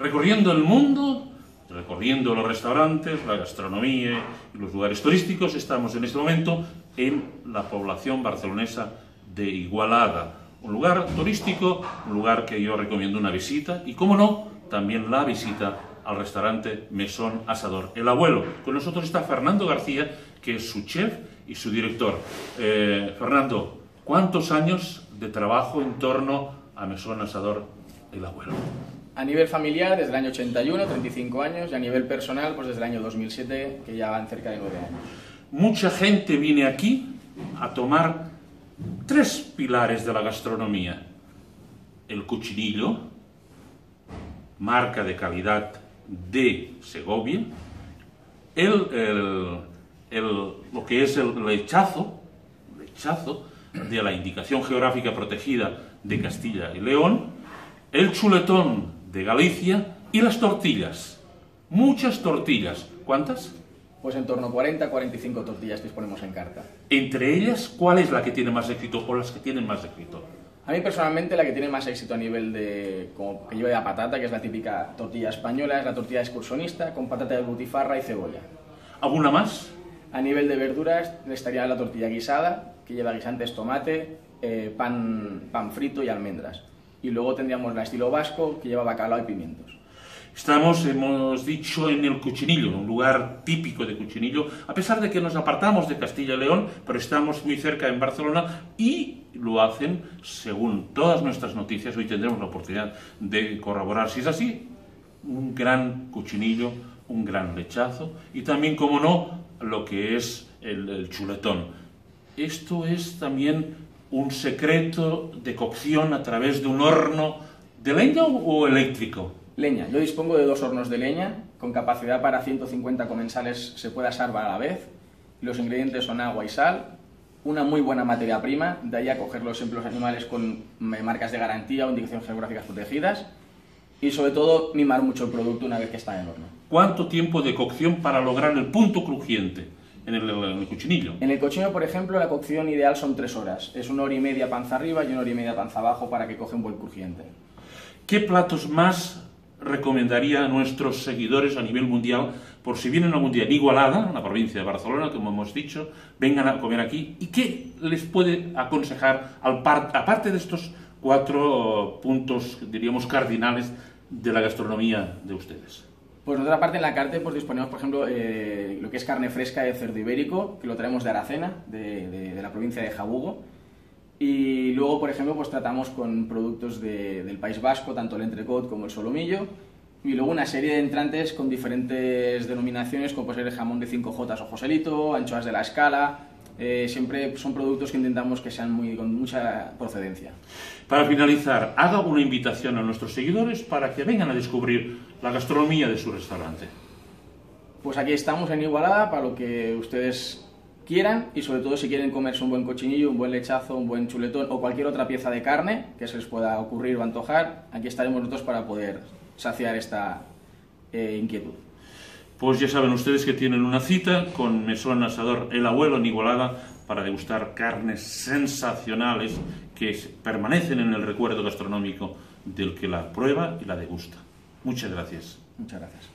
recorriendo el mundo, recorriendo los restaurantes, la gastronomía y los lugares turísticos. Estamos en este momento en la población barcelonesa de Igualada, un lugar turístico, un lugar que yo recomiendo una visita y, como no, también la visita al restaurante Mesón Asador El Abuelo. Con nosotros está Fernando García, que es su chef y su director. Fernando, ¿cuántos años de trabajo en torno a Mesón Asador El Abuelo? A nivel familiar, desde el año 81, 35 años, y a nivel personal, pues desde el año 2007, que ya van cerca de 9 años. Mucha gente viene aquí a tomar tres pilares de la gastronomía: el cuchinillo, marca de calidad de Segovia, lo que es el lechazo de la indicación geográfica protegida de Castilla y León, el chuletón de Galicia y las tortillas. Muchas tortillas. ¿Cuántas? Pues en torno a 40-45 tortillas que disponemos en carta. Entre ellas, ¿cuál es la que tiene más éxito o las que tienen más éxito? A mí personalmente la que tiene más éxito a nivel de, como que lleva la patata, que es la típica tortilla española, es la tortilla excursionista con patata de butifarra y cebolla. ¿Alguna más? A nivel de verduras estaría la tortilla guisada, que lleva guisantes, tomate, pan frito y almendras. Y luego tendríamos la estilo vasco, que lleva bacalao y pimientos. Estamos, hemos dicho, en el Cuchinillo, un lugar típico de Cuchinillo, a pesar de que nos apartamos de Castilla y León, pero estamos muy cerca en Barcelona y lo hacen según todas nuestras noticias. Hoy tendremos la oportunidad de corroborar si es así. Un gran cuchinillo, un gran lechazo y también, como no, lo que es el chuletón. Esto es también un secreto de cocción a través de un horno de leña o eléctrico. Leña. Yo dispongo de 2 hornos de leña, con capacidad para 150 comensales se puede asar a la vez. Los ingredientes son agua y sal, una muy buena materia prima, de ahí a cogerlos siempre los animales con marcas de garantía o indicaciones geográficas protegidas, y sobre todo mimar mucho el producto una vez que está en el horno. ¿Cuánto tiempo de cocción para lograr el punto crujiente en el cuchinillo? En el cochinillo, por ejemplo, la cocción ideal son 3 horas. Es 1 hora y media panza arriba y 1 hora y media panza abajo para que coge un buen crujiente. ¿Qué platos más recomendaría a nuestros seguidores a nivel mundial, por si vienen algún día en Igualada, en la provincia de Barcelona, como hemos dicho, vengan a comer aquí? ¿Y qué les puede aconsejar, aparte de estos 4 puntos, diríamos, cardinales de la gastronomía de ustedes? Pues por otra parte, en la carta pues disponemos, por ejemplo, lo que es carne fresca de cerdo ibérico, que lo traemos de Aracena, de la provincia de Jabugo. Y luego, por ejemplo, pues tratamos con productos del País Vasco, tanto el entrecot como el solomillo. Y luego una serie de entrantes con diferentes denominaciones, como puede ser el jamón de 5J o Joselito, anchoas de la Escala. Siempre son productos que intentamos que sean con mucha procedencia. Para finalizar, haga una invitación a nuestros seguidores para que vengan a descubrir la gastronomía de su restaurante. Pues aquí estamos en Igualada para lo que ustedes quieran, y sobre todo si quieren comerse un buen cochinillo, un buen lechazo, un buen chuletón o cualquier otra pieza de carne que se les pueda ocurrir o antojar, aquí estaremos nosotros para poder saciar esta inquietud. Pues ya saben ustedes que tienen una cita con Mesón Asador El Abuelo en Igualada para degustar carnes sensacionales que permanecen en el recuerdo gastronómico del que la prueba y la degusta. Muchas gracias. Muchas gracias.